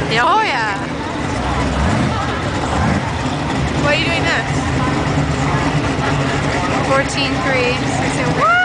Oh yeah. What are you doing next? 14-3.